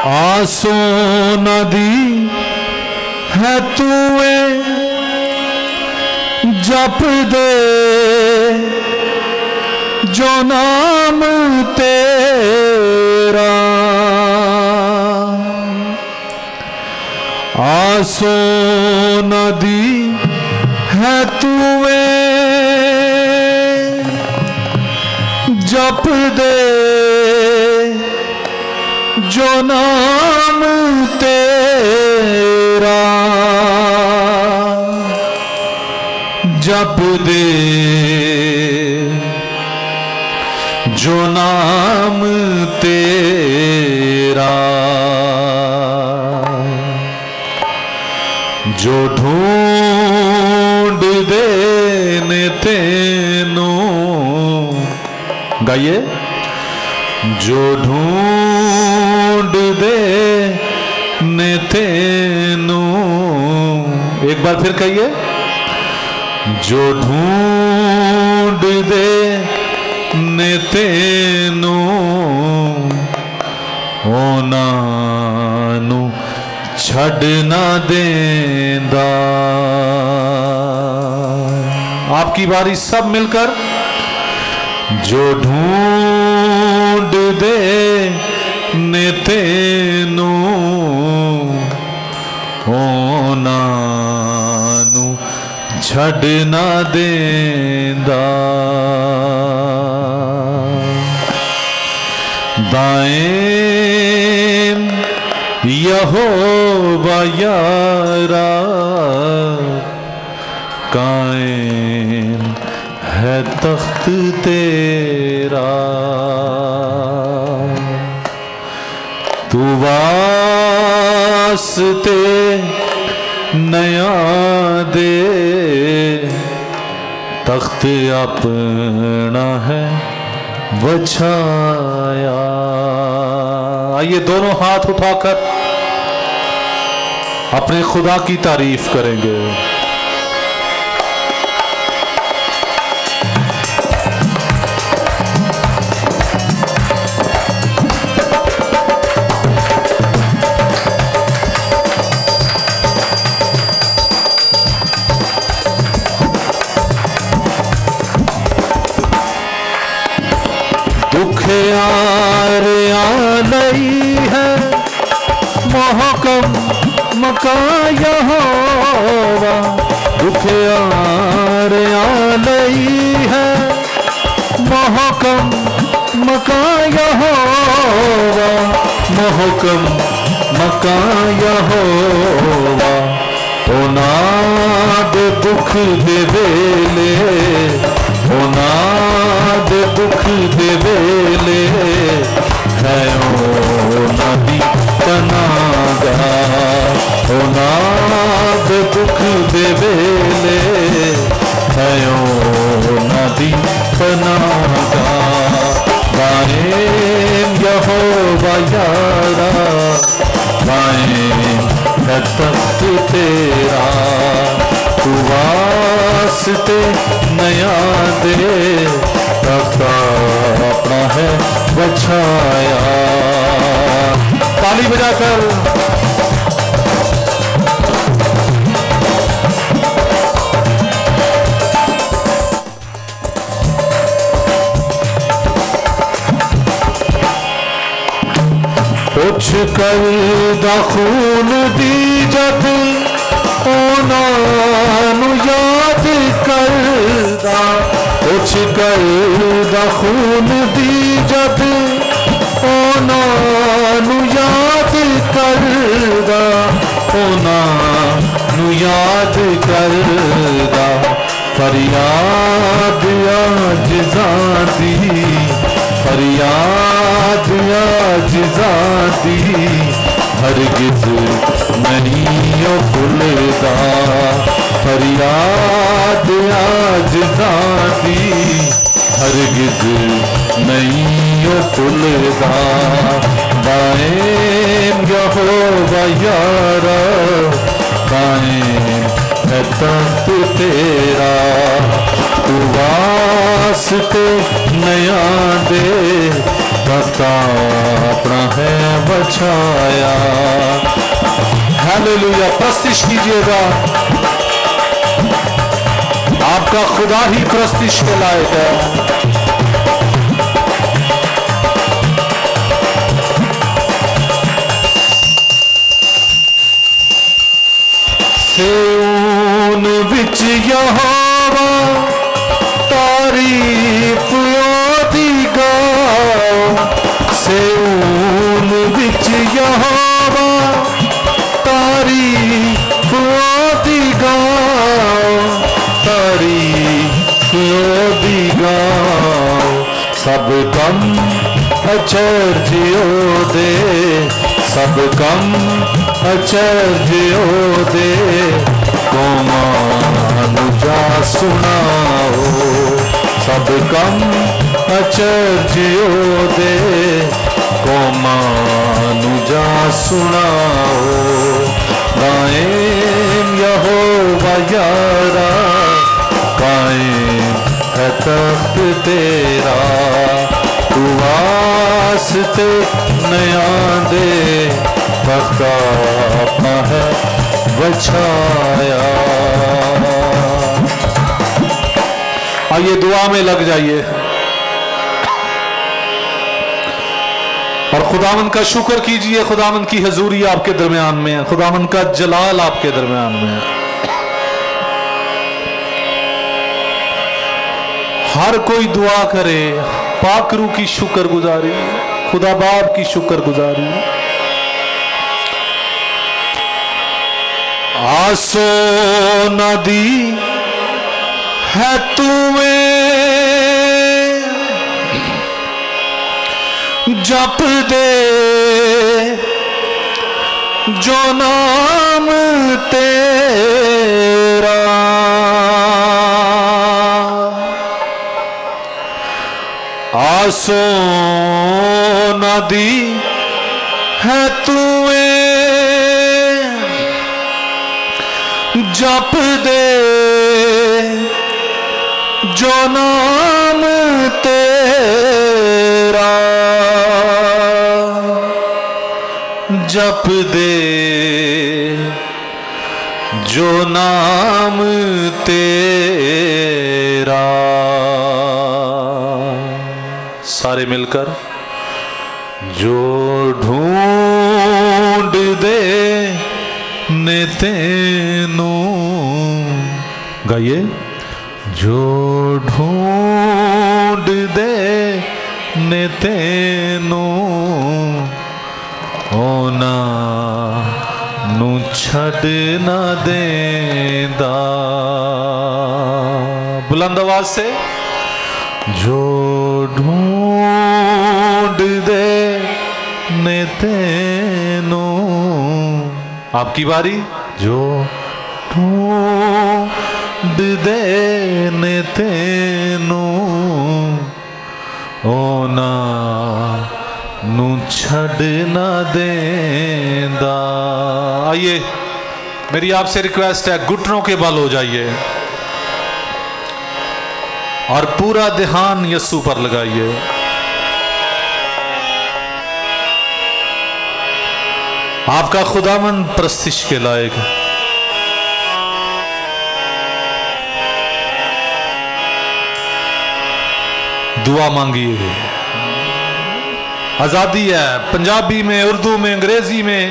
आसो नदी है तूए जप दे जो नाम तेरा। आसो नदी है तूए जप दे जो नाम तेरा। जप दे जो नाम तेरा। जो ढूंढ दे ने तेनू, गाइए। जो ढूंढ दे ने तेनू, एक बार फिर कहिए। जो ढूंढ दे ने तेनू ओनानू छड़ ना देंदा। आपकी बारी, सब मिलकर। जो ढूंढ दे ने तेनू ओनानू छड़ ना देंदा। दाएं यहोवा यारा कायम है तख्त तेरा। तू वास्ते नया दे तख्त अपना है बछाया। आइए दोनों हाथ उठाकर अपने खुदा की तारीफ करेंगे। दुख यार आलई है मोहकम मका यहोवा। दुख यार आलई है मोहकम मका यहोवा। मोहकम मका यहोवा। ओनाद दुख दे वेले, ओनाद दुख दे वेले है ओनादी पनागा। ओनाद दुख दे वेले है ओनादी पनागा। बाएं यहोवा यारा बाएं है तख्त तेरा। तू वास्ते नया दे तख्त अपना है बछाया। ताली बजाकर पुछ कर दखून दी जद ओनानू याद करदा। पुछ कर दखून दी जद ओनानू याद करदा। ओनानू याद करदा। फरियाद आजिज़ां दी, फरियाद आजिज़ां दी हरगिज़ नहीं ओ भुलदा। फरियाद आजिज़ां दी हरगिज़ नहीं ओ भुलदा। बाएं यहोवा यारा बाएं है तख्त तेरा। तू वास्ते नया दे तख्त अपना है बचाया। हालेलुया, प्रस्तिश कीजिएगा। आपका खुदा ही प्रस्तिश के लायक है। सियोन विच यहोवा तारीफ ओदी गाओ। सियोन विच यहोवा तारीफ ओदी गाओ, तारीफ ओदी गाओ। सब कम अचरज ओदे, सब कम अचरज ओदे, कोमानुजा सुनाओ। सब कम अचरज ओदे, कोमानुजा सुनाओ। कायम यहोवा यारा, कायम है तख्त तेरा। तू वास्ते नया दे, तख्ता अपना है बचाया। आइए दुआ में लग जाइए और खुदावंद का शुक्र कीजिए। खुदावंद की हजूरी आपके दरमियान में है, खुदावंद का जलाल आपके दरमियान में है। हर कोई दुआ करे, पाकरू की शुक्रगुजारी, खुदा बाप की शुक्रगुजारी। आसो नदी है तुम्हें, जप दे जो नाम तेरा। आसो नदी है तुम्हें, जप दे जो नाम तेरा। जप दे जो नाम तेरा। सारे मिलकर जो ढूंढ दे ने तेनू, गाइए। जो ढूंढ दे ने तेनू, ओना नू छड़ ना देंदा। बुलंद आवाज से, जो ढूंढ दे ने तेनू। आपकी बारी। जो ढूंढ दे ने तेनू, ओना नू छड़ ना देंदा। आइए, मेरी आपसे रिक्वेस्ट है, घुटनों के बल हो जाइए और पूरा ध्यान यीशु पर लगाइए। आपका खुदावंद प्रस्तिश के लायक है। दुआ मांगिए। आजादी है, पंजाबी में, उर्दू में, अंग्रेजी में,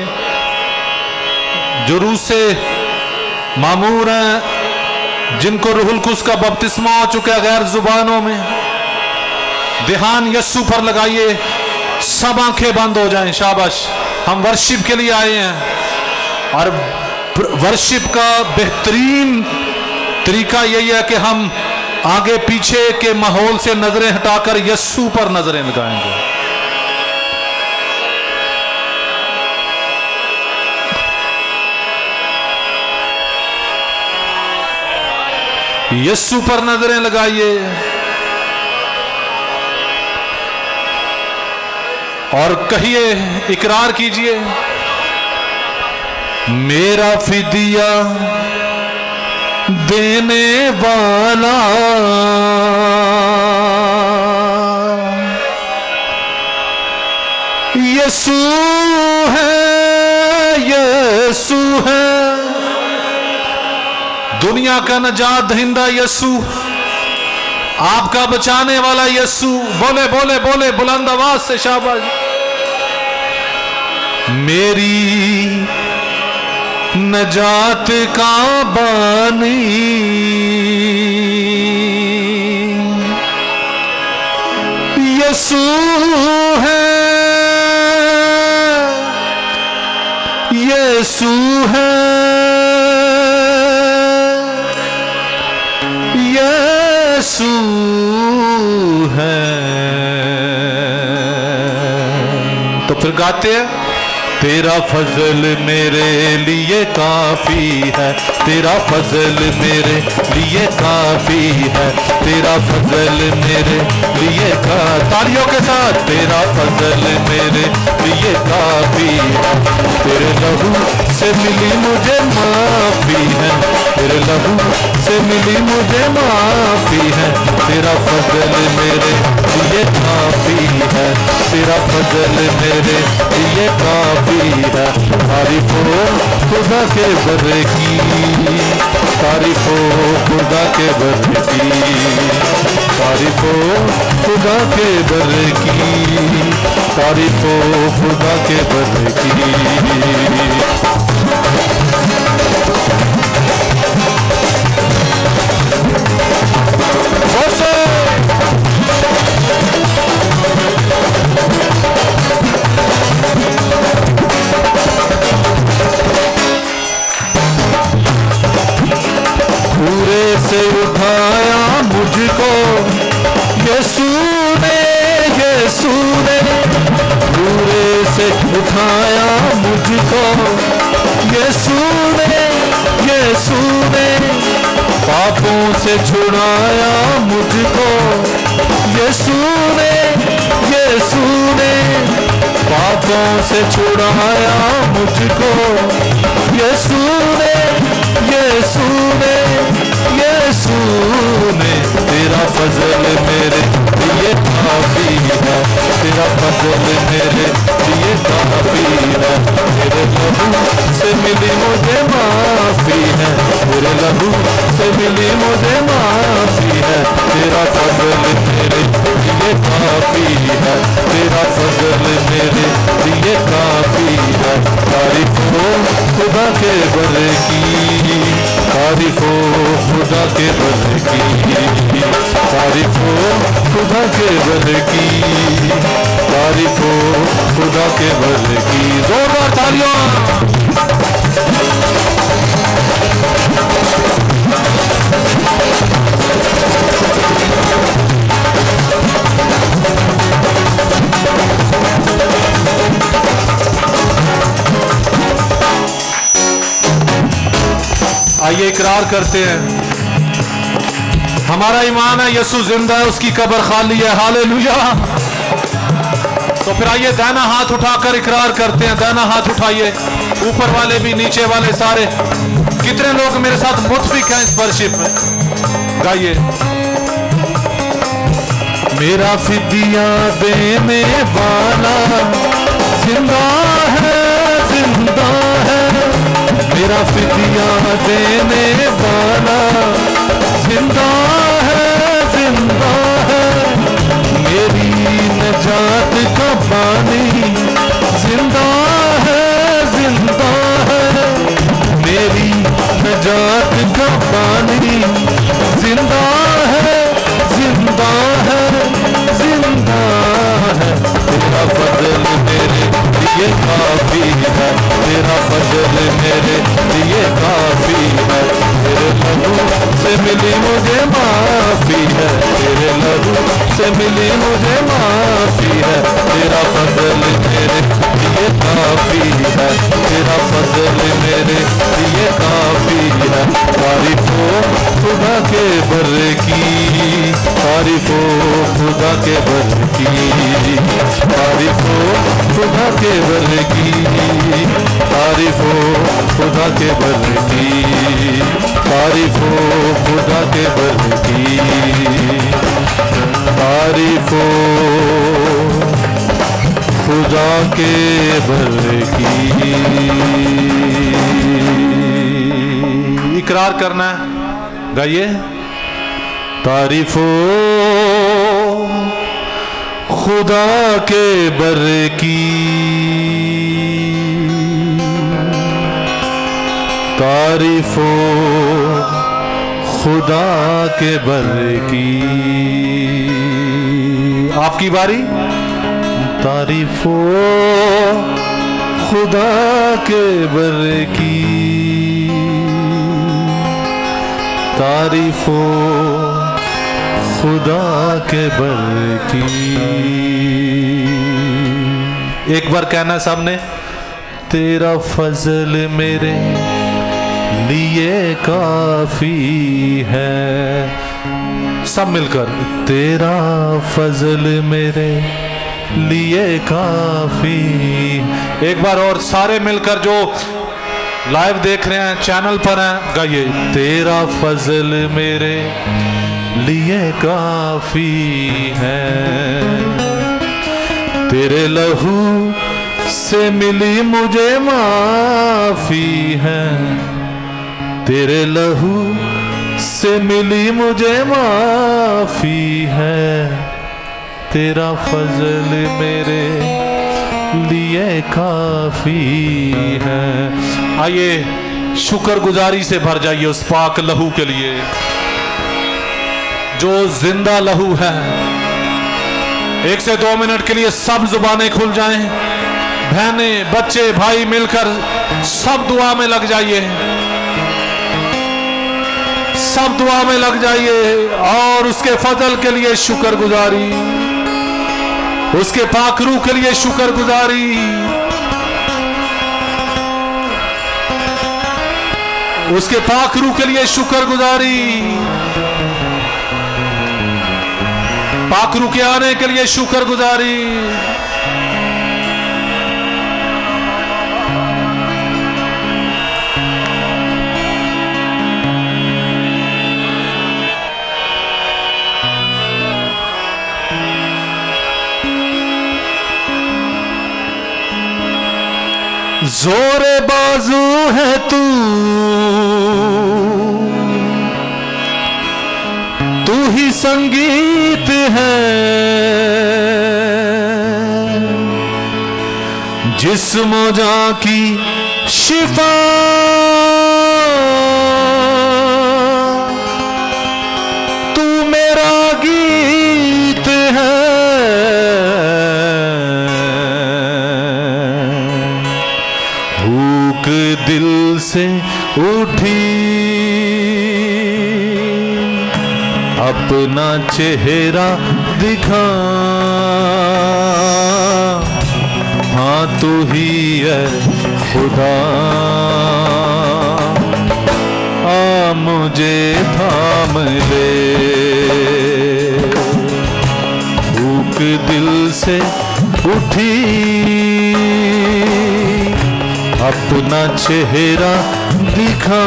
जो रूस से मामूर हैं, जिनको रूहुल कुद्स का बपतिस्मा हो चुका है, गैर जुबानों में। ध्यान यीशु पर लगाइए, सब आंखें बंद हो जाएं। शाबाश, हम वर्शिप के लिए आए हैं और वर्शिप का बेहतरीन तरीका यही है कि हम आगे पीछे के माहौल से नजरें हटाकर यीशु पर नजरें लगाएंगे। यीशु पर नजरें लगाइए और कहिए, इकरार कीजिए, मेरा फिदिया देने वाला यीशु है, यीशु है, दुनिया का नजात दहिंदा यीशु, आपका बचाने वाला यीशु। बोले बोले बोले बुलंद आवाज से शाबाश। मेरी नजात का बानी यीशु है, यीशु है, यीशु है। तो फिर गाते हैं, तेरा फजल मेरे लिए काफी है, तेरा फजल मेरे लिए काफी है, तेरा फजल मेरे लिए तालियों के साथ, तेरा फजल मेरे लिए काफी है, तेरे लहू से मिली मुझे माफी है, तेरे लहू से मिली मुझे माफी है, तेरा फजल मेरे लिए काफी है, तेरा फजल मेरे लिए काफी है। तारीफ हो खुदा के बर की, तारीफ हो खुदा के बर की, तारीफ हो खुदा के बर की, तारीफ हो खुदा के बर की। पूरे से उठाया मुझको यीशु ने, यीशु ने पूरे से उठाया मुझको यीशु ने, यीशु ने पापों से छुड़ाया मुझको यीशु ने, यीशु ने पापों से छुड़ाया मुझको यीशु ने, यीशु ने, यीशु ने। तेरा फजल मेरे लिए काफी है, तेरा फजल मेरे लिए काफी है, तेरे लहू से मिली मुझे माफी है, तेरे लहू से मिली मुझे माफी है, तेरा फजल मेरे लिए काफी है, तेरा फजल मेरे लिए काफी है। तारीफ हो खुदा के बर की, तारीफ हो खुदा के बर की, तारीफ हो खुदा के बर की, तारीफ हो खुदा के बर की। जोरदार तालियां। आइए इकरार करते हैं, हमारा ईमान है यीशु जिंदा है, उसकी कब्र खाली है। हालेलुया। तो फिर आइए दाहिना हाथ उठाकर इकरार करते हैं। दाहिना हाथ उठाइए, ऊपर वाले भी नीचे वाले सारे। कितने लोग मेरे साथ मुतफिक हैं इस वर्शिप में? गाइए। मेरा फिदिया देने वाला जिंदा है, जिंदा है, मेरा फिदिया देने वाला जिंदा है, जिंदा है, मेरी नजात का बानी जिंदा है, जिंदा है, मेरी नजात का बानी जिंदा है, जिंदा है, जिंदा है। तेरा फजल मेरे लिए काफी है, तेरा फजल मेरे लिए काफी है, तेरे लहू से मिली मुझे माफी है, तेरे लहू से मिली मुझे माफी है, तेरा फजल मेरे लिए काफी है, तेरा फजल मेरे लिए काफी है। तारीफ हो खुदा के बर की, तारीफ हो खुदा के बर की, तारीफ हो खुदा के बर की, तारीफ हो खुदा के बर की, तारीफ हो खुदा के बर की, तारीफ हो खुदा के बर की। इकरार करना है, गाइए। तारीफो खुदा के बर की, तारीफो खुदा के बर की। आपकी बारी। तारीफो खुदा के बर की, तारीफो खुदा के बर की। एक बार कहना सामने, तेरा फजल मेरे लिए काफी है। सब मिलकर, तेरा फजल मेरे लिए काफी। एक बार और सारे मिलकर जो लाइव देख रहे हैं, चैनल पर हैं, गाइए। तेरा फजल मेरे लिए काफी है, तेरे लहू से मिली मुझे माफी है, तेरे लहू से मिली मुझे माफी है, तेरा फजल मेरे लिए काफी है। आइए शुक्रगुजारी से भर जाइए उस पाक लहू के लिए जो जिंदा लहू है। 1 से 2 मिनट के लिए सब जुबानें खुल जाएं, बहनें बच्चे भाई मिलकर सब दुआ में लग जाइए, सब दुआ में लग जाइए और उसके फजल के लिए शुक्रगुजारी, उसके पाकरू के लिए शुक्रगुजारी। उसके पाकरू के लिए शुक्रगुजारी, पाकरू के आने के लिए शुक्रगुजारी। जोरे बाजू है तू, तू ही संगीत है, जिस्म जां की शिफा, तू मेरा गीत है, भूख दिल से उठी, अपना चेहरा दिखा, हाँ तू ही है खुदा, आ मुझे थाम ले, भूख दिल से उठी, अपना चेहरा दिखा,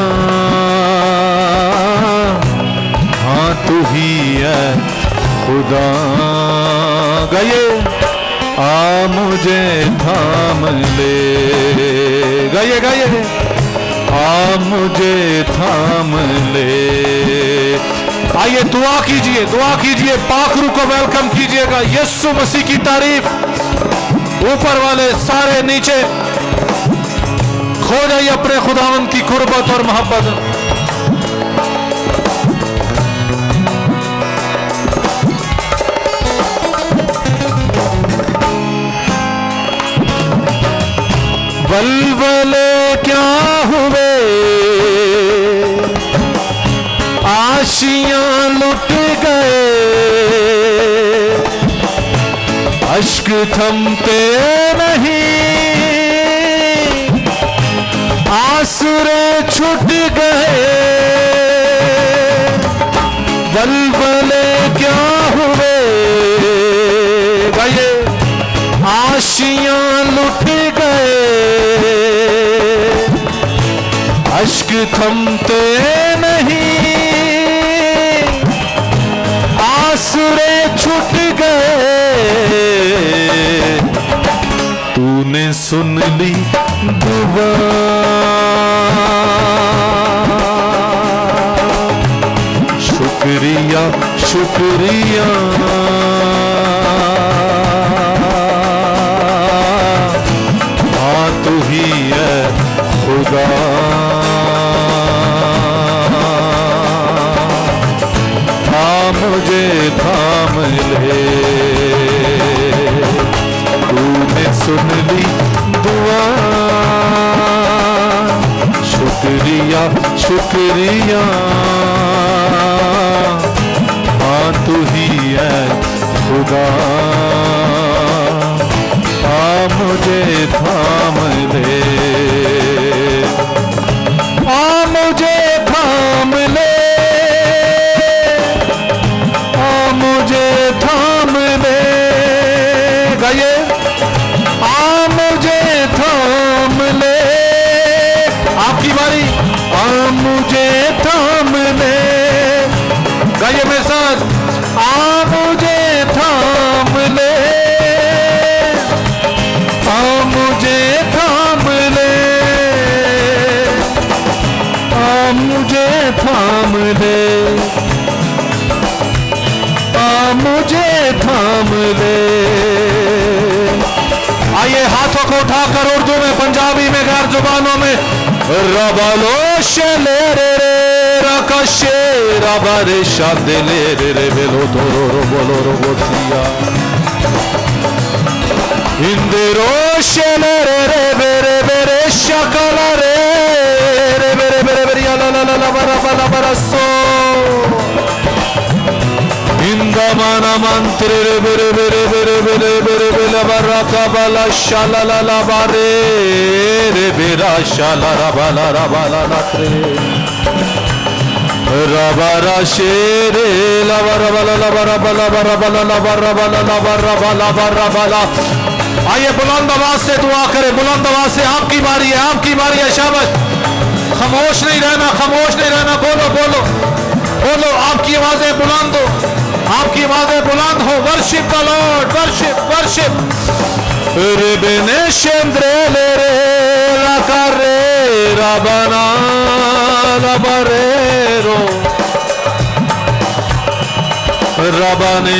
हाँ तू ही है खुदा। गाइए, आ मुझे थाम ले, गाइए गाइए, आ मुझे थाम ले। आइए दुआ कीजिए, दुआ कीजिए, पाखरू को वेलकम कीजिएगा। यीशु मसीह की तारीफ। ऊपर वाले सारे नीचे खो जाइए अपने खुदावंद की कुर्बत और मोहब्बत। वल्वले क्या हुए, आशियां लुट गए, अश्क थमते नहीं, आसरे छूट गए। वल्वले क्या हुए, गाइए, आशियां लुट गए, अश्क थमते नहीं, आसरे छूट गए। तूने सुन ली दुआ, शुक्रिया शुक्रिया, हाँ तू ही है खुदा। मुझे थाम ले, तूने सुन ली दुआ, शुक्रिया शुक्रिया, हाँ तू ही है खुदा। हाँ मुझे थाम ले, हाँ मुझे थाम ले, मुझे थाम ले, गाइए, आ मुझे थाम ले, आपकी बारी, आ मुझे थाम ले, गाइए मेरे साथ, आ मुझे थाम ले, आ मुझे थाम ले, आ मुझे थाम ले, मुझे थाम ले। आइए हाथों को उठाकर उर्दू में, पंजाबी में, गैर जुबानों में, रबालो शेले रे रे रकशे रबारे शादे ले रे रे बेलो दोरो रो बोलो रो बोतिया, इंदिरो शेले रे रे बेरे बेरे शकला रे रे बेरे बेरे बेरिया ला ला ला ला बरा बरा बरा सो, इंदमाना मंत्रे रे बेरे बेरे बेरे बेरे बेरे बेरे बरा काबला शाला ला ला बारे रे बेरा शाला रा बाला नात्रे रबारा शेरे ला बरा बाला ला बरा बाला बरा बाला ला बरा बाला ला बरा बाला बरा बाला। आइए बुलंद आवाज से दुआ करें, बुलंद आवाज से, आपकी बारी है, आपकी बारी है, शाबाश। खामोश नहीं रहना, खामोश नहीं रहना, बोलो बोलो बोलो, आपकी आवाजें बुलंद हो, आपकी आवाजें बुलंद हो। Worship the lord, worship worship. रे बेने शेंद्रे ले रे ला करे रबना लबरेरो रबने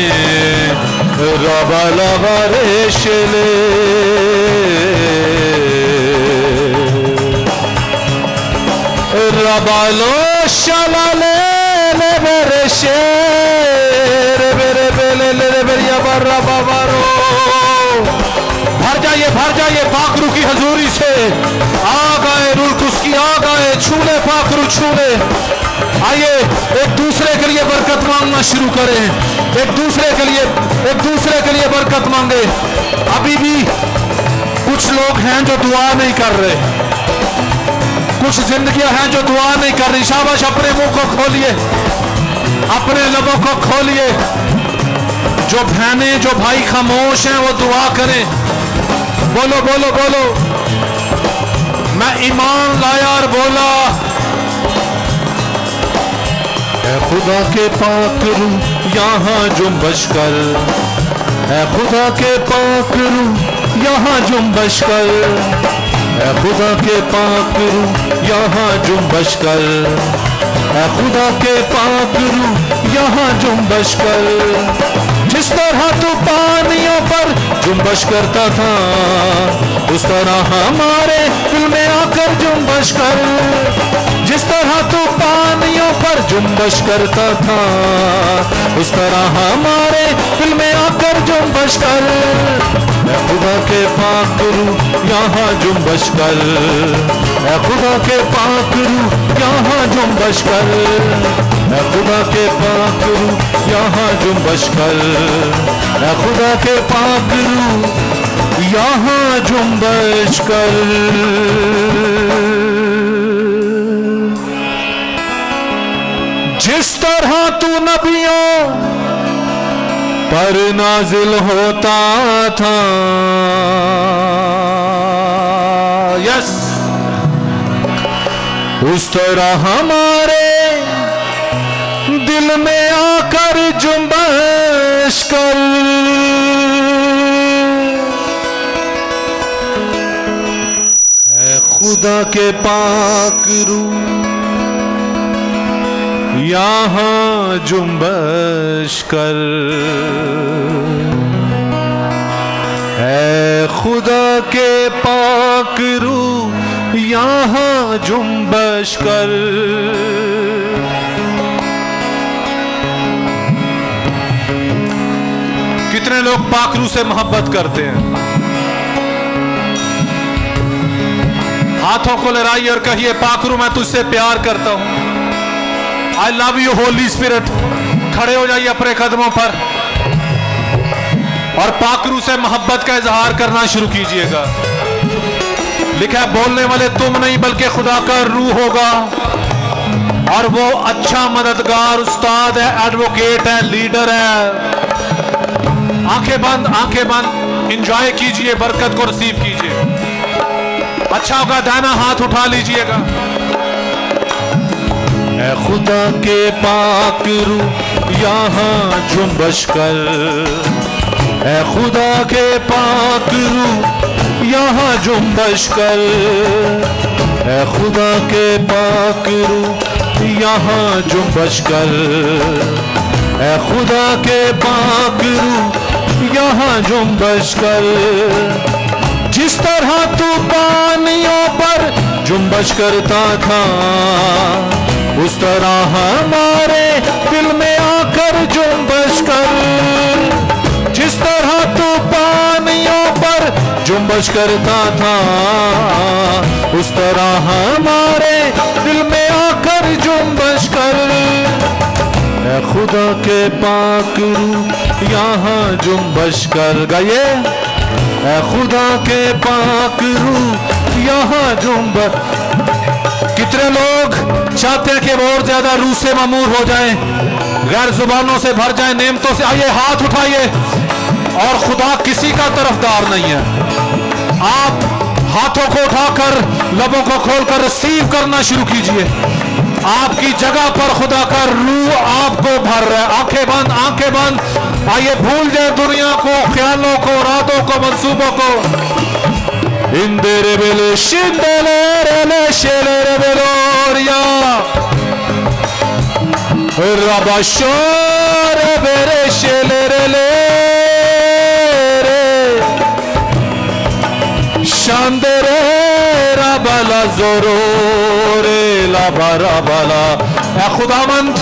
रबला बरेशले रबालो शलाले ले बरेशे रे बेरे बेले ले बेरिया बर्रा बाबारो। भर जाइए पाकरू की हजूरी से। आ गए रूल कुस्की, आ गए, छूले पाकरू छूले। आइए एक दूसरे के लिए बरकत मांगना शुरू करें, एक दूसरे के लिए बरकत मांगे। अभी भी कुछ लोग हैं जो दुआ नहीं कर रहे, कुछ जिंदगियां हैं जो दुआ नहीं कर रही। शाबाश, अपने मुंह को खोलिए, अपने लबों को खोलिए। जो बहनें जो भाई खामोश हैं वो दुआ करें। बोलो बोलो बोलो, मैं ईमान लाया और बोला, ऐ खुदा के पाक रूह यहाँ जुम्बश कर, ऐ खुदा के पाक रूह यहाँ जुम्बश कर, ऐ खुदा के पाक रूह यहाँ जुम्बश कर, ऐ खुदा के पाक रूह यहाँ जुम्बश कर। जिस तरह तू पानियों पर जुम्बश करता था, उस तरह हमारे दिल में आकर जुम्बश कर। जिस तरह तू पानियों पर जुम्बश करता था, उस तरह हमारे दिल में आकर जुम्बश कर। ऐ खुदा के पाक रूह यहाँ जुम्बश कर, ऐ खुदा के पाक रूह यहाँ जुम्बश कर, ऐ खुदा के पाक रूह यहाँ जुम्बश कर, ऐ खुदा के पाक रूह यहाँ जुम्बश कर। जिस तरह तू नबियों पर नाजिल होता था, यस, उस तरह हमारे दिल में आकर जुम्बश कर। खुदा के पाक रूह यहाँ जुम्बश कर, है खुदा के पाक रूह यहाँ जुम्बश कर। कितने लोग पाक रूह से मोहब्बत करते हैं? हाथों को लहराइए और कहिए, पाक रूह मैं तुझसे प्यार करता हूं। I love you Holy Spirit. खड़े हो जाइए अपने कदमों पर और पाक रूह से मोहब्बत का इजहार करना शुरू कीजिएगा। लिखा है, बोलने वाले तुम नहीं बल्कि खुदा का रूह होगा, और वो अच्छा मददगार, उस्ताद है, एडवोकेट है, लीडर है। आंखें बंद एंजॉय कीजिए, बरकत को रिसीव कीजिए। अच्छा होगा दाना हाथ उठा लीजिएगा। ऐ खुदा के पाक रूह यहाँ जुम्बश कर, ऐ खुदा के पाक रूह यहाँ जुम्बश कर, ऐ खुदा के पाक रूह यहाँ जुम्बश कर, ऐ खुदा के पाक रूह यहाँ जुम्बश कर। जिस तरह तू पानियों पर जुम्बश करता था, उस तरह हमारे दिल में आकर जुम्बश कर। जिस तरह तू पानियों पर जुम्बश करता था, उस तरह हमारे दिल में आकर जुम्बश कर। ऐ खुदा के पाक रूह यहाँ जुम्बश कर। गाइए, ऐ खुदा के पाक रूह यहाँ जुम्बश। कितने लोग चाहते हैं कि वो और ज्यादा रूह से मामूर हो जाएं, गैर जुबानों से भर जाएं, नेमतों से? आइए हाथ उठाइए। और खुदा किसी का तरफदार नहीं है। आप हाथों को उठाकर लबों को खोलकर रिसीव करना शुरू कीजिए। आपकी जगह पर खुदा का रूह आपको भर रहा है। आंखें बंद। आइए भूल जाए दुनिया को, ख्यालों को, रातों को, मंसूबों को। इंदेरे बेले शिंदेले रेले शेले बेलोरिया रबाशोर बेरे शेले रेले शांदेरे रबाला जोरो रे लाबारा बाला। ऐ खुदावंद,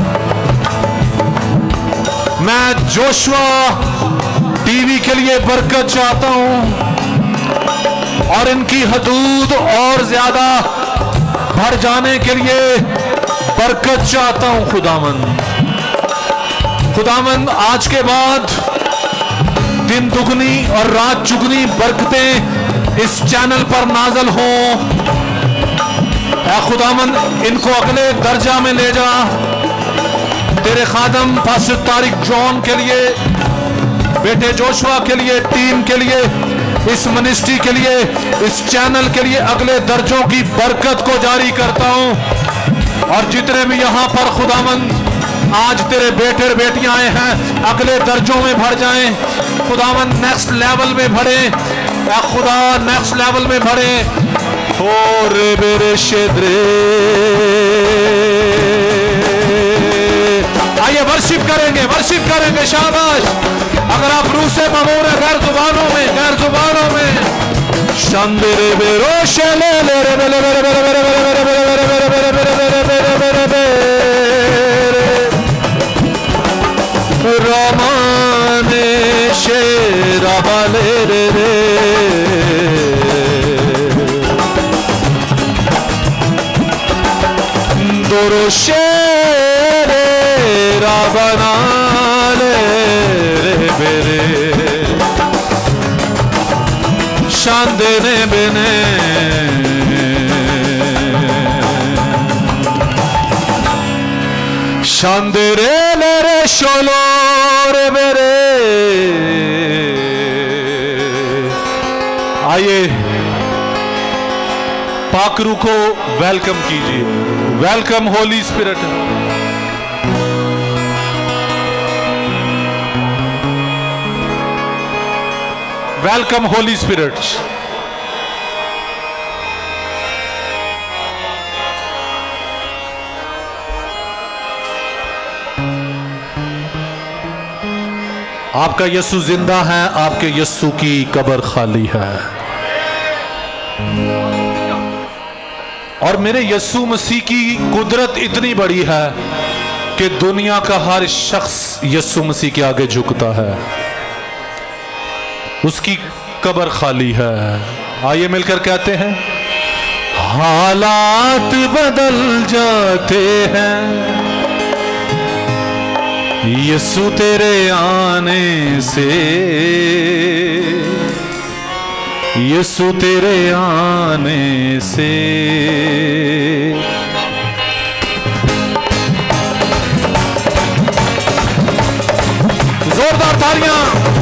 मैं जोशुआ टीवी के लिए बरकत चाहता हूं और इनकी हदूद और ज्यादा भर जाने के लिए बरकत चाहता हूं। खुदावंद आज के बाद दिन दुगनी और रात चुगनी बरकतें इस चैनल पर नाजल हों। ऐ खुदावंद, इनको अगले दर्जा में ले जा। तेरे खादम पास्टर तारिक जॉन के लिए, बेटे जोशुआ के लिए, टीम के लिए, इस मिनिस्ट्री के लिए, इस चैनल के लिए अगले दर्जों की बरकत को जारी करता हूं। और जितने भी यहाँ पर खुदावंद आज तेरे बेटे और बेटियां आए हैं, अगले दर्जों में भर जाएं। खुदावंद नेक्स्ट लेवल में बढ़े, खुदा नेक्स्ट लेवल में बढ़े। हो रे बेरे शेद्रे। आइए वर्शिप करेंगे, शाबाश। अगर आप रूह से मामूर है, गैर जुबानों में शांदेरे बेरो शेले ले रे बेले बेरे बेरे बेरे बेरे बेरे बेरे बेरे बेरे बेरे बेरे बेरे रामाने शेरा बाले रे रे दोरो शेरे रावना ले रे बेरे शांदेने बेने शांदेरे ले रे शोलो रे बेरे। आइए पाक रूह को वेलकम कीजिए। Welcome Holy Spirit. Welcome Holy Spirit. आपका यीशु जिंदा है, आपके यीशु की कब्र खाली है। और मेरे यीशु मसीह की कुदरत इतनी बड़ी है कि दुनिया का हर शख्स यीशु मसीह के आगे झुकता है। उसकी कब्र खाली है। आइए मिलकर कहते हैं, हालात बदल जाते हैं यीशु तेरे आने से, यीशु तेरे आने से। जोरदार तालियां।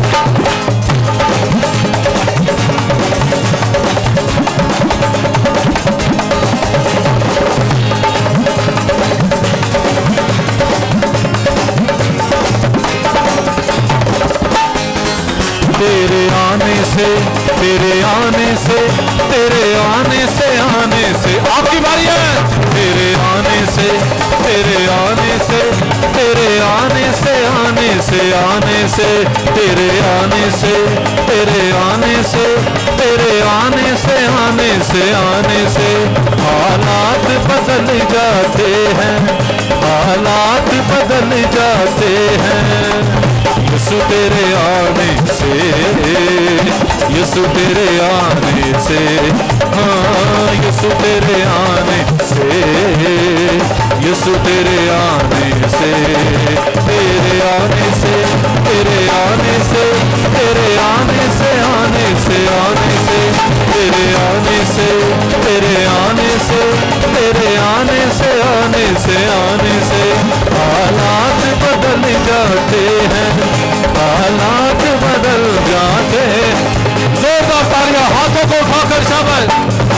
तेरे आने से, तेरे आने से, तेरे आने से, आने से आपकी बारी है। तेरे आने से, तेरे आने से, तेरे आने से, आने से, आने से, तेरे आने से, तेरे आने से, तेरे आने से, आने से, आने से हालात बदल जाते हैं, हालात बदल जाते हैं यीशु तेरे आने से, यीशु तेरे आने से। हाँ यीशु तेरे आने से, यीशु तेरे आने से, तेरे आने से, तेरे आने से, तेरे आने से, आने से, आने से, तेरे आने से, तेरे आने से, तेरे आने से, आने से, आने से हालात बदल जाते हैं, हालात बदल जाते हैं। जोरदार तालियां, हाथों को उठाकर शाबाश।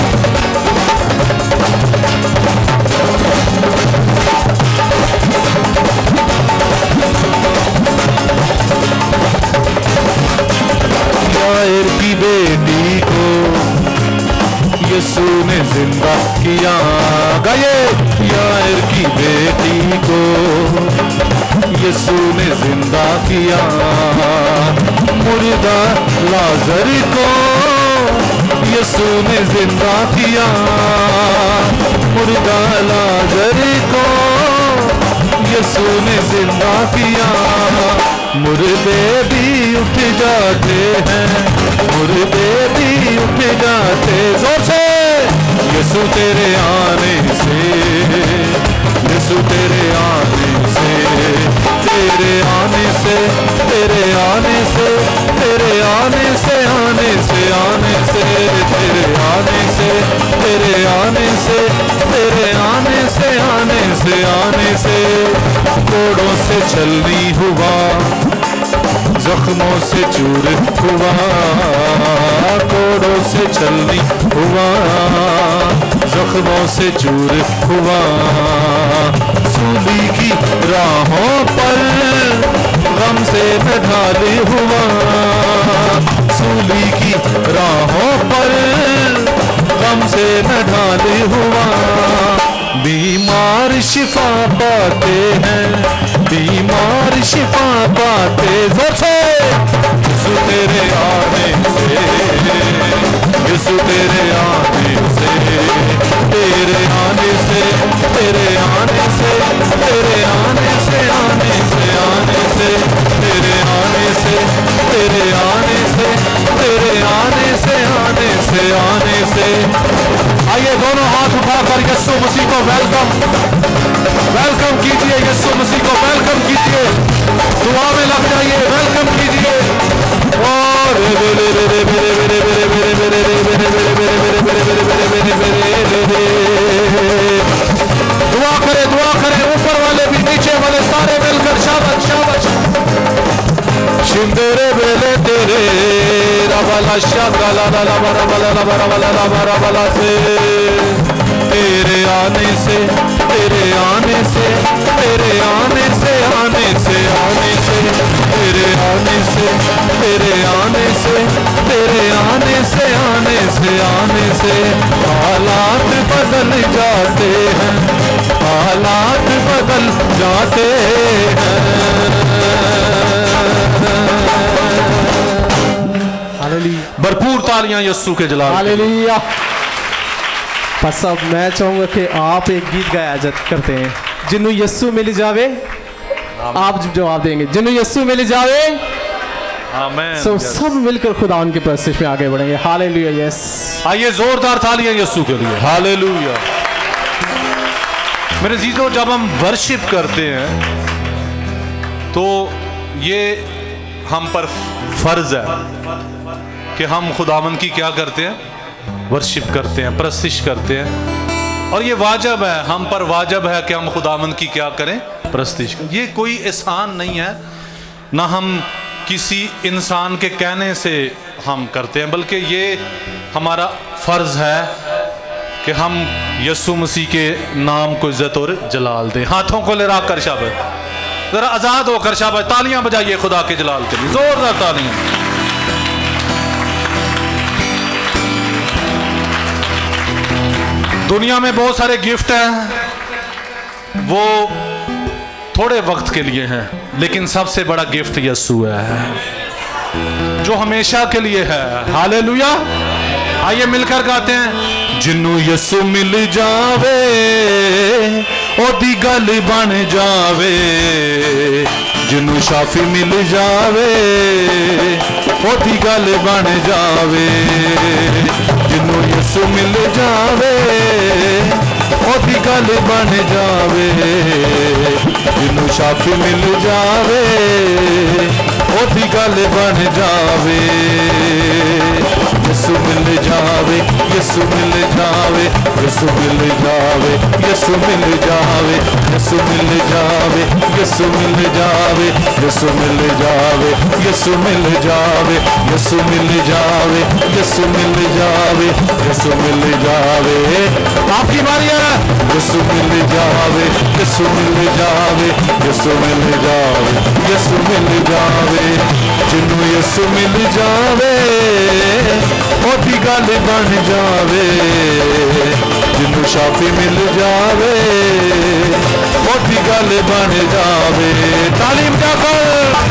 यायर की बेटी को यीशु ने जिंदा किया। गाये, यायर की बेटी को यीशु ने जिंदा किया। मुर्दा लाजर को यीशु ने जिंदा किया। मुर्दा लाजर को यीशु ने जिंदा किया। मुर्दे भी उठ जाते हैं, मुर्दे भी उठ जाते। जोर से यीशु तेरे आने से, यीशु तेरे आने से, तेरे आने से, तेरे आने से, तेरे आने से, आने से, आने से, तेरे आने से, तेरे आने से, तेरे आने से, आने से, आने से कोड़ों से छलनी हुआ, जख्मों से चूर हुआ, कोड़ों से छलनी हुआ, जख्मों से चूर हुआ। सूली की राहों पर गम से न ढाल हुआ, सूली की राहों पर गम से न ढाल हुआ। बीमार शिफा पाते हैं, बीमार शिफा पाते। जोर से यीशु तेरे आने से, यीशु तेरे आने से, तेरे आने से, तेरे आने से, तेरे आने से, आने से, आने से, तेरे आने से, तेरे आने से, तेरे आने से, आने से, आने से। आइए दोनों हाथ उठाकर यीशु मसीह को वेलकम, वेलकम कीजिए, यीशु मसीह को वेलकम कीजिए, दुआ में लग जाइए, वेलकम कीजिए। और दुआ करे, दुआ करे, ऊपर वाले भी नीचे वाले सारे मिलकर शाबाश शाबाश। शिंदेरे बेले तेरे रबला शागला रबला रबला रबला रबला रबला से, तेरे आने से, तेरे आने से, तेरे आने से, आने से, आने से, तेरे आने से, तेरे आने से, तेरे आने से, आने से, आने से हालात बदल जाते हैं, हालात बदल जाते हैं। भरपूर तालियां यस्सु के जलाल। हालेलुया। बस अब मैं चाहूंगा कि आप एक गीत गाया करते हैं, जिन्हों यस्सु मिल जावे। आप जवाब देंगे, जिन्हों यस्सु मिल जावे। आमीन। सब मिलकर खुदा उनकी प्रस्तिश में आगे बढ़ेंगे। हालेलुया। यस, आइए जोरदार तालियां यस्सु के लिए। हालेलुया। मेरे अजीजों, जब हम वर्शिप करते हैं तो ये हम पर फर्ज है कि हम खुदावंद की क्या करते हैं, वर्शिप करते हैं, प्रस्तिश करते हैं। और ये वाजिब है, हम पर वाजिब है कि हम खुदावंद की क्या करें, प्रस्तिश करें। ये कोई एहसान नहीं है, ना हम किसी इंसान के कहने से हम करते हैं, बल्कि ये हमारा फर्ज है कि हम यस्सु मसीह के नाम को इज्जत और जलाल दें। हाथों को लहरा कर शाबाश, जरा आजाद होकर शाबाश, तालियां बजाइए खुदा के जलाल के लिए, जोरदार तालियां। दुनिया में बहुत सारे गिफ्ट हैं, वो थोड़े वक्त के लिए हैं, लेकिन सबसे बड़ा गिफ्ट यस्सु है, जो हमेशा के लिए है। हालेलुया। आइए मिलकर गाते हैं। जिन्नू यस्सु मिल जावे ओदी गल बन जावे, जिन्नू शाफी मिल जावे ओदी गल बन जावे, जिन्नू यस्सु मिल जावे ओदी गल बन जावे, जिन्नू शाफी मिल जावे ओदी गल बन जावे। यस्सु मिल जावे, यस्सु मिल जावे, यस्सु मिल जावे, यस्सु मिल जावे, यस्सु मिल जावे, यस्सु मिल जावे, यस्सु मिल जावे, यस्सु मिल जावे, यस्सु मिल जावे, यस्सु मिल जावे, यस्सु मिल जावे। आपकी बारी है। यस्सु मिल जावे, यस्सु मिल जावे, यस्सु मिल जावे, यस्सु मिल जावे, जिन्नू यस्सु मिल जावे ओदी गल बन जावे, जिन्नू शाफी मिल जावे ओदी गल बन जावे। तालीम क्या कर।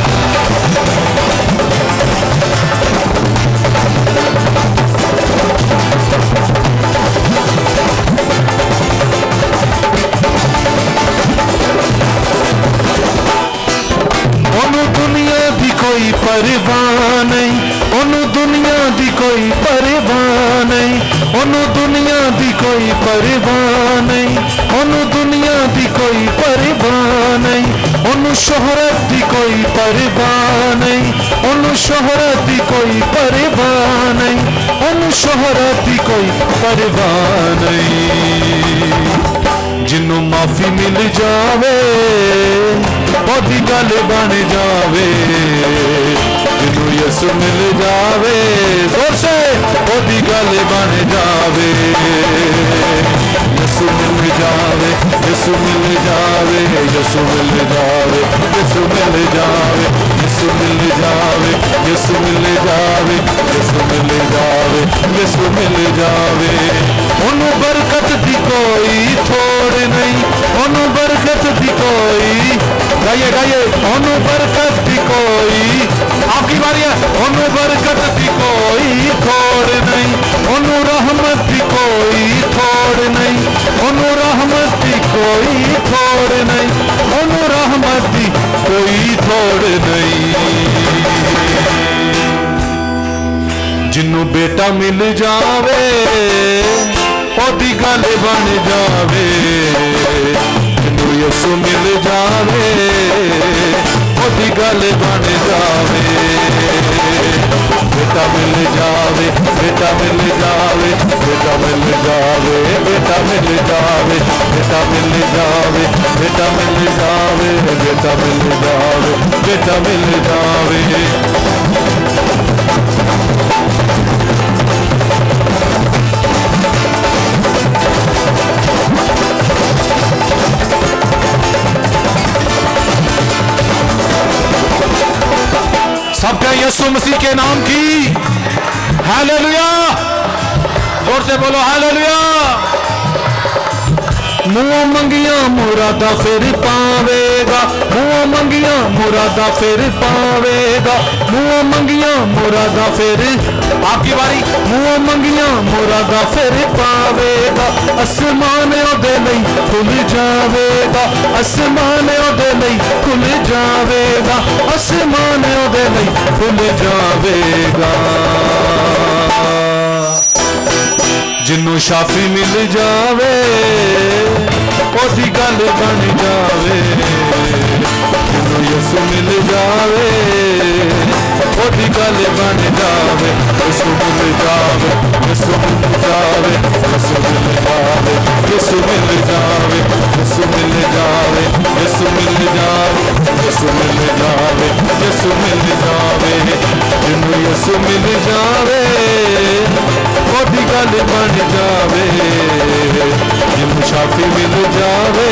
ओनू दुनिया दी कोई परवाह नहीं, ओनू दुनिया दी कोई परवाह नहीं, ओनू दुनिया दी कोई परवाह नहीं, ओनू दुनिया दी कोई परवाह नहीं, ओनू शोहरत दी कोई परवाह नहीं, ओनू शोहरत दी कोई परवाह नहीं, ओनू शोहरत दी कोई परवाह नहीं। जिन्नू माफी मिल जावे ओदी गल बन जावे, जिन्नू यस्सु मिल जावे जोर से ओदी गल बन जावे। यस्सु मिल जावे, यस्सु मिल जावे, यस्सु मिल जावे, यस्सु मिल जावे, यस्सु मिल जावे, यस्सु मिल जावे, यस्सु मिल जावे, यस्सु मिल जावे। ओनू बरकत दी कोई थोड़ नहीं, ओनू बरकत दी कोई, गाइए गाइए, ओनू बरकत दी कोई, आपकी बारी है। ओनू बरकत दी कोई थोड़ नहीं, ओनू रहमत दी कोई थोड़ नहीं, ओनू रहमत दी कोई थोड़ नहीं, ओनू रहमत दी कोई थोड़ नहीं। जिन्नू बेटा मिल जावे ओदी गल बन जावे, जिन्नू यस्सु मिल जावे ओदी गल बन जावे। बेटा मिल जावे, बेटा मिल जावे, बेटा मिल जावे, बेटा मिल जावे, बेटा मिल जावे, बेटा मिल जावे, बेटा मिल जावे, बेटा मिल जावे। सबका यीशु मसीह के नाम की हालेलुया, जोर से बोलो हालेलुया। मुँह मंगिया मुरादा फिर पावेगा, मुँह मंगिया मुरादा फिर पावेगा, मुँह मंगिया मुरादा फिर आपकी बारी। मुँह मंगिया मुरादा फिर पावेगा, आसमान ओदे नहीं खुल जावेगा, आसमान ओदे नहीं खुल जावेगा, आसमान ओदे नहीं खुल जावेगा। जिन्नू शाफी मिल जावे ओदी गल बन जावे, जिन्नू यसु मिल जावे ओदी गल बन जावे। यसु मिल जावे, यसु मिल जावे, यसु मिल जावे, यसु मिल जावे, यसु मिल जावे, यसु मिल जावे, यसु मिल जावे, यसु मिल जावे। जिन्नू यसु मिल जावे ओदी गल बन जावे, जिन्नू शाफी मिल जावे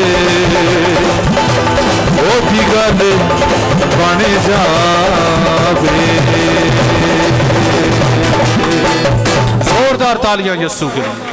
ओदी गल बन जावे। जोरदार तालियां यस्सु के लिए।